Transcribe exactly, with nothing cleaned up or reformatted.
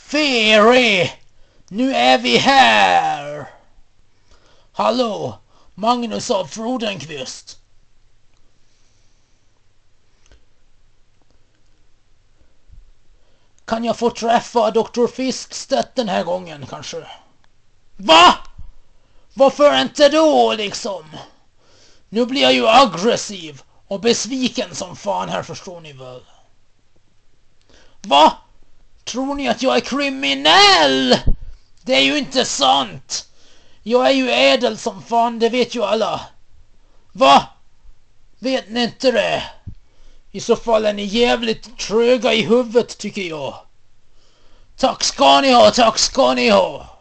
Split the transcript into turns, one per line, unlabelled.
Fairy! Nu är vi här! Hallå, Magnus av Frodenqvist. Kan jag få träffa doktor Fiskstedt den här gången kanske? Va? Varför inte då liksom? Nu blir jag ju aggressiv och besviken som fan här, förstår ni väl? Va? Tror ni att jag är kriminell? Det är ju inte sant. Jag är ju ädel som fan, det vet ju alla. Va? Vet ni inte det? I så fall är ni jävligt tröga i huvudet tycker jag. Tack ska ni ha, tack ska ni ha.